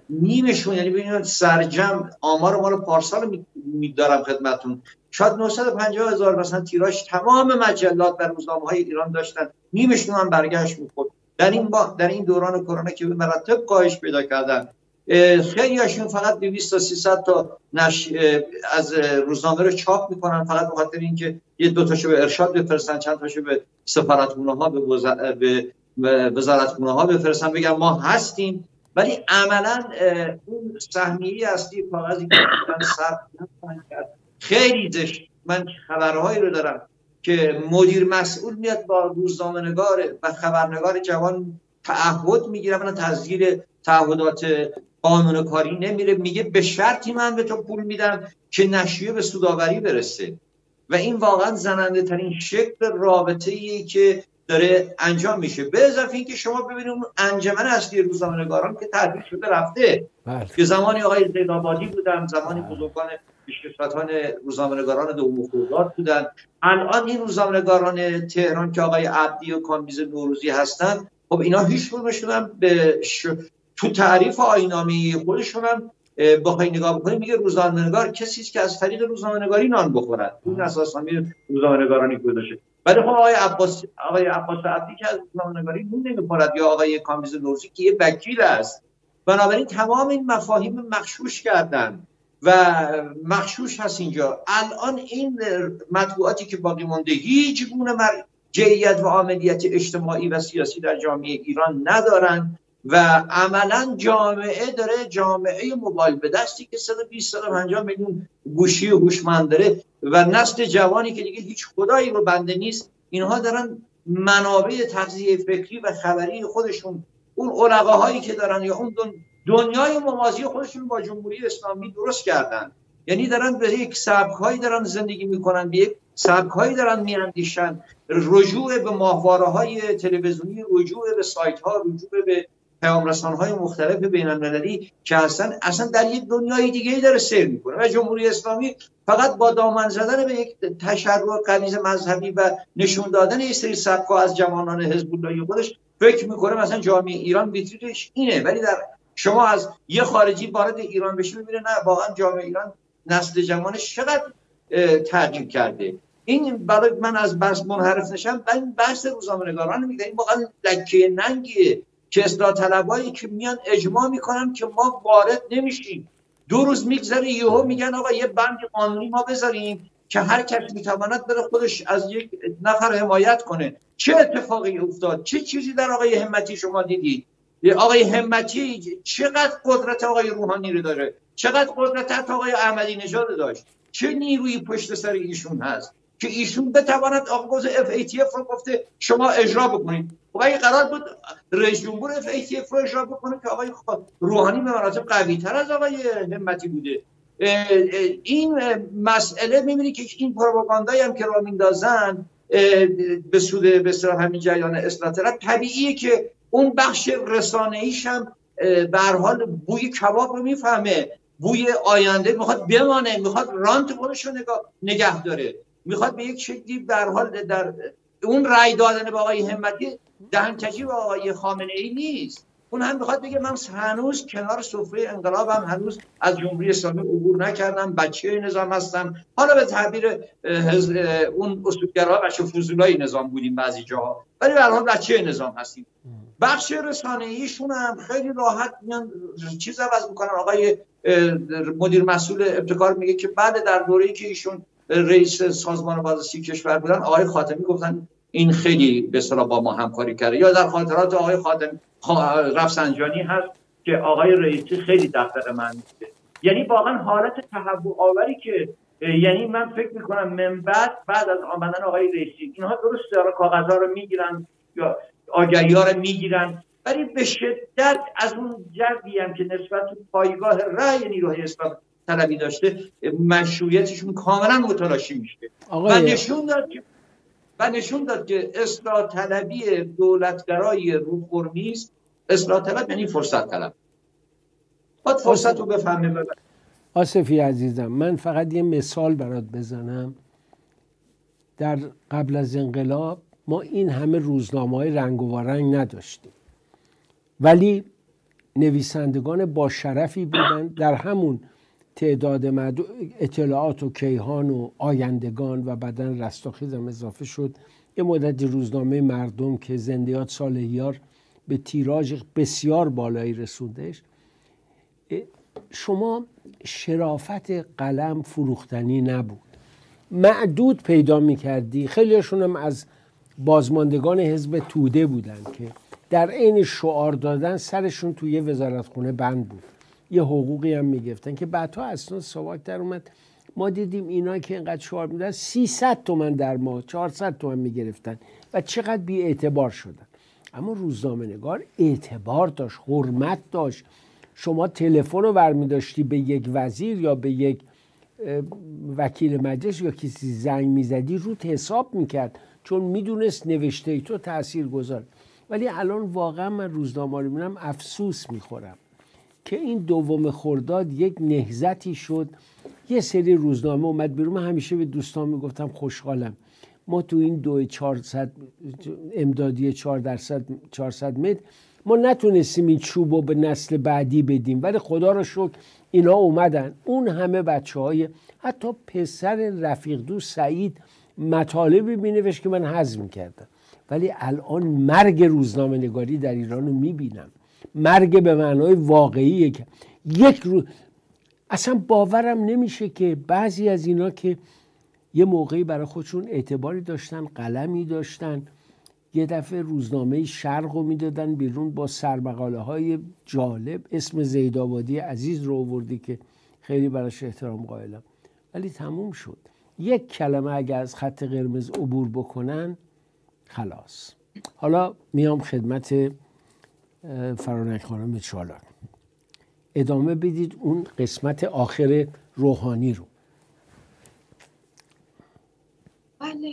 نیمشون، یعنی ببینید سرجم آمار ما رو پارسال میدارم خدمتون، شاید نهصد و پنجاه هزار مثلا تیراژ تمام مجلات در روزنامه‌های ایران داشتن، نیمشون هم برگشت می‌خورد. در این با در این دوران کرونا که به مراتب کاهش پیدا کردن، خیلی هاشون فقط دویست تا سیصد تا نش از روزنامه رو چاپ میکنن، فقط به خاطر اینکه یه دو تاشو به ارشاد بفرستن، چند تاشو به سفارتخونه‌ها به وزارت به وزارتخونه‌ها بفرستن بگن ما هستیم، ولی عملاً اون سهمیه اصلی کاغذی که من صرف کرد خیلی زشت. من خبرهایی رو دارم که مدیر مسئول میاد با روزنامه‌نگار و خبرنگار جوان تعهد میگیره، من تسجیل تعهدات قانون کاری نمیره، میگه به شرطی من به تو پول میدم که نشریه به سودآوری برسه. و این واقعا زننده ترین شکل رابطه ایه که داره انجام میشه. به اضافه اینکه شما ببینید اون انجمن اصلی روزنامه‌نگاران که تعطیل شده رفته، که زمانی آقای زیدآبادی بودن، زمانی بزرگان پیشکسوتان روزنامه‌نگاران دوم خرداد بودن، الان این روزنامه‌نگاران تهران که آقای عبدی و کامبیز نوروزی هستن، خب اینا هیچ کدومشون هم به ش... تو تعریف آیین‌نامه‌ای خودشون هم بخوای نگاه بکنید میگه روزنامه‌نگار کسی است که از طریق روزنامه‌نگاری نان بخورد. این اساسا می روزنامه‌نگارانی گذاشته. ولی خب آقای عباس آقای عباس عبدی که از روزنامه‌نگاری نون نمی‌خورد، یا آقای کامبیز نوروزی که یه وکیل است. بنابراین تمام این مفاهیم مغشوش کردن و مغشوش هست اینجا. الان این مطبوعاتی که باقی مونده هیچ گونه مرجعیت و عاملیت اجتماعی و سیاسی در جامعه ایران ندارن و عملا جامعه داره جامعه موبایل به دستی که صد و بیست تا صد و پنجاه میلیون گوشی هوشمند داره و نسل جوانی که دیگه هیچ خدایی رو بنده نیست، اینها دارن منابع تغذیه فکری و خبری خودشون، اون علقاهایی که دارن یا اون دنیای موازی خودشون با جمهوری اسلامی درست کردن. یعنی دارن به یک سبک‌هایی دارن زندگی میکنن، به یک سبک‌هایی دارن میاندیشن، رجوع به ماهواره‌های تلویزیونی، رجوع به سایت‌ها، رجوع به پیام‌رسان‌های مختلف بین‌المللی که هستن، اصلا در یک دنیای دیگه‌ای داره سیر میکنه و جمهوری اسلامی فقط با دامن زدن به یک تشرع غلیظ مذهبی و نشون دادن یک سری سبک‌ها از جوانان حزب اللهی خودش فکر میکنه مثلا جامعه ایران ویترینش اینه. ولی در شما از یه خارجی وارد ایران بشه میبینه نه، واقعا جامعه ایران نسل جوانش چقدر تغییر کرده. این برای من از بحث منحرف نشم، من بحث روزنامه‌نگاران میگم این واقعا لکه ننگیه که اصلاح طلبایی که میان اجماع میکنن که ما وارد نمیشیم، دو روز میگذره یهو میگن آقا یه بند قانونی ما بذاریم که هر کسی میتواند بره خودش از یک نفر حمایت کنه. چه اتفاقی افتاد؟ چه چیزی در آقای همتی شما دیدید؟ آقای همتی چقدر قدرت آقای روحانی رو داره، چقدر قدرت آقای احمدی نژاد داشت، چه نیروی پشت سر ایشون هست که ایشون بتواند آغاز اف ای تی اف رو گفته شما اجرا بکنید. خب اگه قرار بود رئیس جمهور اف ای تی اف رو اجرا بکنه که آقای روحانی به مراتب قوی تر از آقای همتی بوده. این مسئله میبینی که این پروپاگاندایی هم که را میندازن به سود به اصطلاح همین جریان اصلاح طلب، طبیعیه که اون بخش رسانه‌ایش هم به هر حال بوی کباب رو میفهمه، بوی آینده میخواد بمانه، میخواد رانت خودش رو نگاه نگه داره، میخواد به یک شکلی به هر حال در اون رأی دادن به آقای همتی دهنکجی به آقای خامنه‌ای نیست. اون هم میخواد بگه من هنوز کنار سفره انقلابم، هنوز از جمهوری اسلامی عبور نکردم، بچه نظام هستم. حالا به تعبیر اون اصولگرا بچه فضولای نظام بودیم بعضی جاها، ولی به هر حال بچه نظام هستیم. بخش رسانه‌ایشون هم خیلی راحت میان چیز عوض میکنن. آقای مدیر مسئول ابتکار میگه که بعد در دوره‌ای که ایشون رئیس سازمان بازرسی کشور بودن، آقای خاتمی گفتن این خیلی به اصطلاح با ما همکاری کرده. یا در خاطرات آقای خاتمی رفسنجانی هست که آقای رئیسی خیلی دفتر من میده. یعنی واقعا حالت تهوع آوری که یعنی من فکر میکنم من بعد بعد از آمدن آقای رئیسی اینها درسته آره کاغذها رو میگیرن یا آگهی‌ها رو میگیرن، ولی به شدت از اون جوی هم که نسبت به پایگاه رأی نیروهای اصلاح طلبی داشته مشروعیتشون کاملا متلاشی میشه. و نشون داد که و نشون داد که اصلاح طلبی دولتگرای روح‌فرمی است. اصلاح طلب یعنی فرصت طلب. باید فرصت رو بفهمیم. آصفی عزیزم، من فقط یه مثال برات بزنم. در قبل از انقلاب ما این همه روزنامه‌های رنگ و رنگ نداشتیم، ولی نویسندگان با شرفی بودن، در همون تعداد اطلاعات و کیهان و آیندگان و بعداً رستاخیز هم اضافه شد. یه مدت روزنامه مردم که زندیات صالحیار به تیراژ بسیار بالایی رسوندش. شما شرافت قلم فروختنی نبود، معدود پیدا میکردی. خیلی هاشون هم از بازماندگان حزب توده بودن که در عین شعار دادن سرشون توی یه وزارتخونه بند بود، یه حقوقی هم میگفتن که بعدها اصلا سواک در اومد. ما دیدیم اینا که اینقدر شعار میدن سیصد تومن در ماه، چهارصد تومن میگرفتن و چقدر بی اعتبار شدن. اما روزنامه نگار اعتبار داشت، حرمت داشت. شما تلفن رو برمی داشتی به یک وزیر یا به یک وکیل مجلس یا کسی زنگ میزدی، روت حساب میکرد چون میدونست نوشته ای تو تأثیر گذار. ولی الان واقعا من روزنامه رو میبینم افسوس میخورم که این دوم خرداد یک نهضتی شد، یه سری روزنامه اومد بیرون. من همیشه به دوستان میگفتم خوشحالم ما تو این دو چهارصد امدادی چهار درصد چهارصد متر ما نتونستیم این چوب رو به نسل بعدی بدیم، ولی خدا رو شکر اینا اومدن. اون همه بچه های حتی پسر رفیق دوست سعید مطالبی مینوشت که من هضم کردم. ولی الان مرگ روزنامه نگاری در ایران رو میبینم، مرگ به معنای واقعیه که یک روز اصلا باورم نمیشه که بعضی از اینا که یه موقعی برای خودشون اعتباری داشتن، قلمی داشتن، یه دفعه روزنامه شرق رو میدادن بیرون با سرمقاله های جالب. اسم زیدآبادی عزیز رو آوردی که خیلی براش احترام قائلم، ولی تموم شد. یک کلمه اگر از خط قرمز عبور بکنن خلاص. حالا میام خدمت فرانک خانم چالاک، ادامه بدید اون قسمت آخر روحانی رو. بله،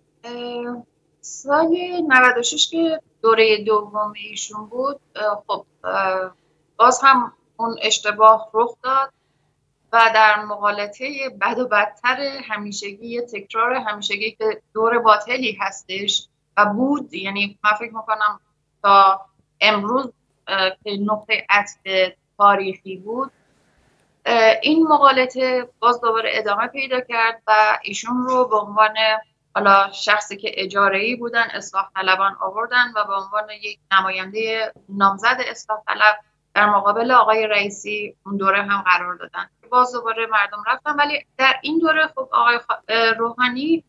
سال نود و شش که دوره دوم ایشون بود، خب باز هم اون اشتباه رخ داد و در مقالطه بد و بدتر همیشگی، یه تکرار همیشگی که دور باطلی هستش و بود، یعنی من فکر میکنم تا امروز که نقطه عطف تاریخی بود، این مقالطه باز دوباره ادامه پیدا کرد و ایشون رو به عنوان حالا شخصی که اجاره‌ای بودن، اصلاح طلبان آوردن و به عنوان یک نماینده نامزد اصلاح طلب در مقابل آقای رئیسی اون دوره هم قرار دادن. باز دوباره مردم رفتن، ولی در این دوره خب آقای روحانی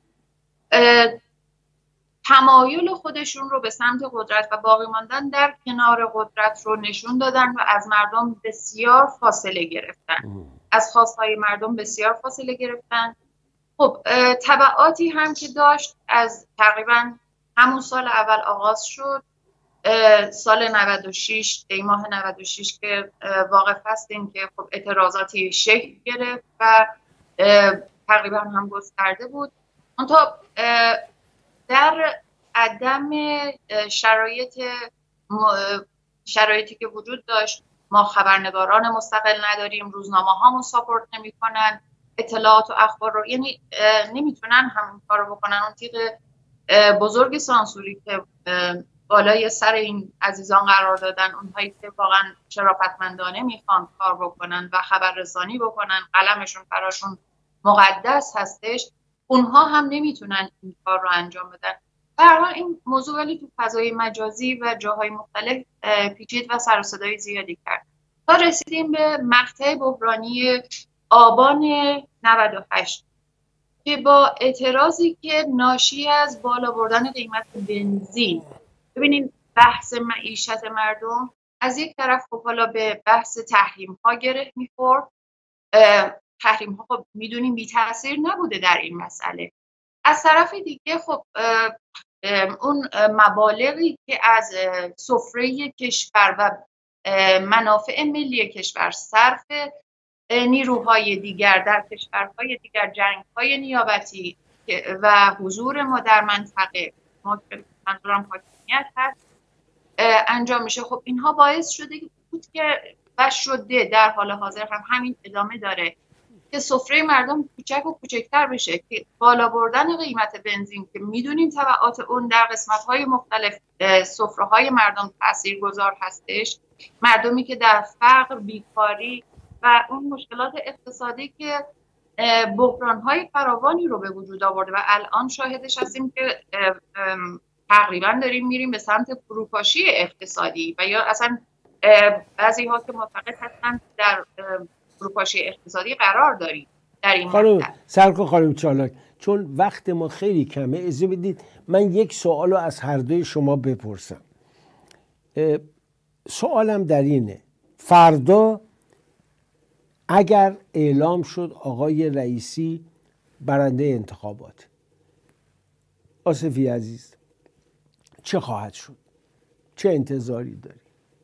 تمایل خودشون رو به سمت قدرت و باقی ماندن در کنار قدرت رو نشون دادن و از مردم بسیار فاصله گرفتن، از خواستهای مردم بسیار فاصله گرفتن. خب تبعاتی هم که داشت از تقریبا همون سال اول آغاز شد. سال نود و شش، دی ماه نود و شش که واقف هستیم که خب اعتراضاتی شکل گرفت و تقریبا هم گسترده بود. منتها در عدم شرایط شرایطی که وجود داشت، ما خبرنگاران مستقل نداریم، روزنامه هامون ساپورت نمی کنن اطلاعات و اخبار رو، یعنی نمیتونن همین کار رو بکنن. اون تیغ بزرگ سانسوری که بالای سر این عزیزان قرار دادن، اونهایی که واقعا شرافتمندانه میخوان کار بکنن و خبررسانی بکنن، قلمشون براشون مقدس هستش، اونها هم نمیتونن این کار رو انجام بدن. در هر حال این موضوع ولی تو فضای مجازی و جاهای مختلف پیچید و سر و صدای زیادی کرد تا رسیدیم به مقطع بحرانی آبان نود و هشت که با اعتراضی که ناشی از بالا بردن قیمت بنزین، ببینید بحث معیشت مردم از یک طرف خب حالا به بحث تحریم ها گره میخورد. تحریم ها خب میدونیم بی تاثیر نبوده در این مسئله. از طرف دیگه خب اون مبالغی که از سفره کشور و منافع ملی کشور صرف نیروهای دیگر در کشورهای دیگر، جنگ‌های نیابتی و حضور ما در منطقه، ما منظورم حاکمیت هست، انجام میشه. خب اینها باعث شده بود که و شده در حال حاضر هم همین ادامه داره که سفره مردم کوچک و کوچکتر بشه، که بالا بردن قیمت بنزین که میدونیم تبعات اون در قسمت‌های مختلف سفره‌های مردم تاثیرگذار هستش. مردمی که در فقر، بیکاری و اون مشکلات اقتصادی که بحران‌های فراوانی رو به وجود آورده و الان شاهدش هستیم که تقریبا داریم میریم به سمت فروپاشی اقتصادی و یا اصلا بعضی ها که معتقد هستن در فروپاشی اقتصادی قرار داریم در این خانم سرکار خانم چالاک، چون وقت ما خیلی کمه اجازه بدید من یک سوال رو از هر دوی شما بپرسم. سوالم در اینه، فردا اگر اعلام شد آقای رئیسی برنده انتخابات، آصفی عزیز چه خواهد شد؟ چه انتظاری داری؟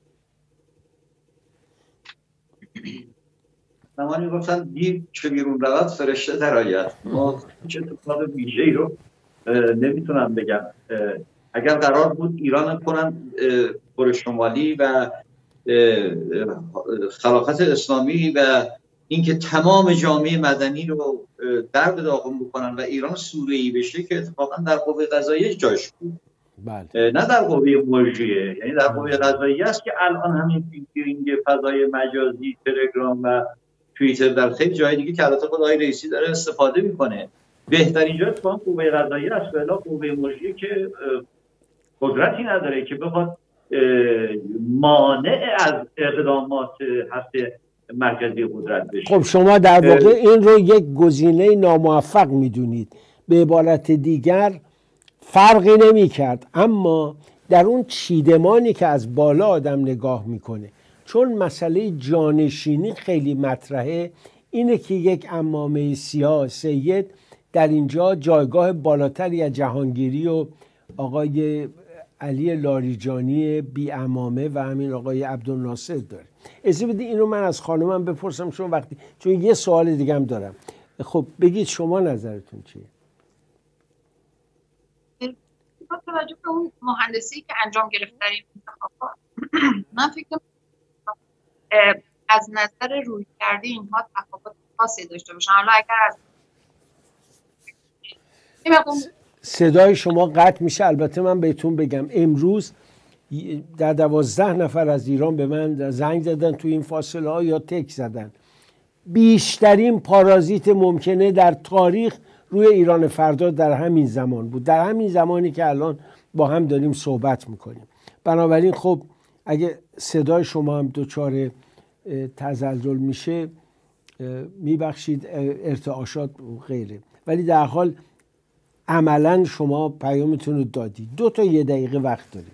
زمانی گفتن دیو چه بیرون رود فرشته در آید. ما چه اتفاق ویژه‌ای رو نمیتونم بگم. اگر قرار بود ایران کنن کره شمالی و خلافت اسلامی و اینکه تمام جامعه مدنی رو در به داغون بکنن و ایران سوره‌ای بشه، که اتفاقا در قوه قضاییه جاش بود. بله. نه در قوه مجریه، یعنی در قوه قضاییه است که الان همین فیلترینگ فضای مجازی، تلگرام و توییتر در خیلی جای دیگه که البته خود آقای رئیسی داره استفاده میکنه. بهترین جا اتفاقا قوه قضاییه است، ولی قوه مجریه که قدرتی نداره که بخواد مانع از اقدامات هسته مرکزی قدرت بشه. خب شما در واقع این رو یک گزینه ناموفق میدونید. به عبارت دیگر فرقی نمی کرد، اما در اون چیدمانی که از بالا آدم نگاه میکنه، چون مسئله جانشینی خیلی مطرحه، اینه که یک عمامه سیاه سید در اینجا جایگاه بالاتری از جهانگیری و آقای علی لاریجانی بی عمامه و همین آقای عبدالناصر داره. اجازه بدید اینو من از خانمم بپرسم، چون وقتی چون یه سوال دیگه هم دارم. خب بگید شما نظرتون چیه؟ با توجه به اون مهندسی که انجام گرفت در این انتخابات، من فکر کنم از نظر روی کرده اینها تفاوت خاصی داشته باشن. حالا اگر از صدای شما قطع میشه. البته من بهتون بگم امروز در دوازده نفر از ایران به من زنگ زدن تو این فاصله ها یا تک زدن. بیشترین پارازیت ممکنه در تاریخ روی ایران فردا در همین زمان بود، در همین زمانی که الان با هم داریم صحبت میکنیم. بنابراین خب اگه صدای شما هم دچار تزلزل میشه میبخشید، ارتعاشات و غیره، ولی در حال عملا شما پیامتون رو دادید. دو تا یه دقیقه وقت داریم.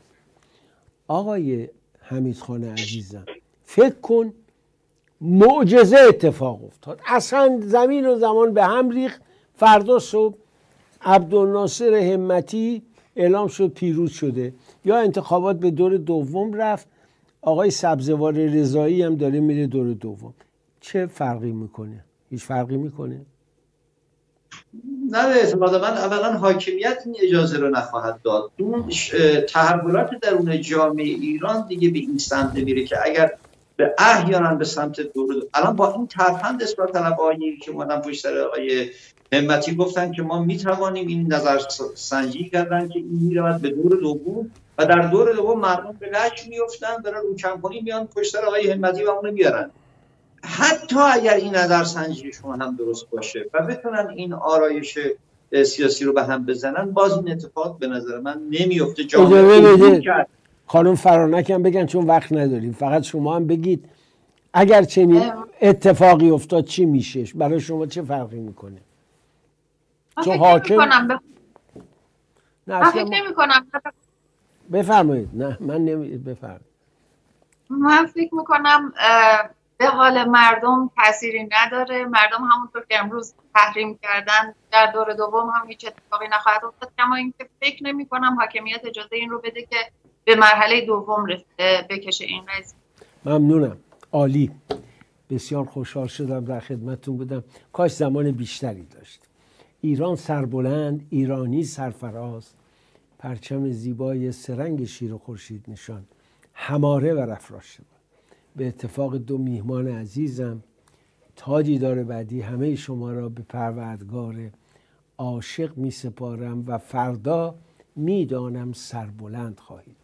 آقای حمیدخان عزیزم، فکر کن معجزه اتفاق افتاد، اصلا زمین و زمان به هم ریخت. فردا صبح عبدالناصر همتی اعلام شد پیروز شده، یا انتخابات به دور دوم رفت، آقای سبزوار رضایی هم داره میره دور دوم. چه فرقی میکنه؟ هیچ فرقی میکنه؟ نه، به اعتقاد من اولا حاکمیت این اجازه رو نخواهد داد. اون تحولات درون جامعه ایران دیگه به این سمت میره که اگر به احیانا به سمت دور دو... الان با این ترفند اصلاح طلبایی که اومدن پشت سر آقای همتی گفتن که ما میتوانیم، این نظر سنجی کردن که این میرود به دور دوم و در دور دوم مردم به لج میافتن، برای روکم‌کنی میان پشت سر آقای همتی و اون میارن. حتی اگر این نظر سنجی شما هم درست باشه و بتونن این آرایش سیاسی رو به هم بزنن، باز این اتفاق به نظر من نمیفته. جامعه خانم فرانک هم بگن چون وقت نداریم، فقط شما هم بگید اگر چنین اتفاقی افتاد چی میشه؟ برای شما چه فرقی میکنه؟ چون حاکم نه من فکر نمی کنم. بفرمایید. نه من نمی بفرمایید. من فکر میکنم به حال مردم تأثیری نداره. مردم همونطور که امروز تحریم کردن در دور دوم هم هیچ اتفاقی نخواهد افتاد، کما اینکه فکر نمی کنم حاکمیت اجازه این رو بده که به مرحله دوم بکشه این قضیه. ممنونم، عالی، بسیار خوشحال شدم در خدمتتون بودم. کاش زمان بیشتری داشت. ایران سربلند، ایرانی سرفراز، پرچم زیبای سرنگ شیر و خورشید نشان هماره و افراشته. به اتفاق دو میهمان عزیزم تا دیدار بعدی همه شما را به پروردگار عاشق می سپارم و فردا میدانم سربلند خواهید.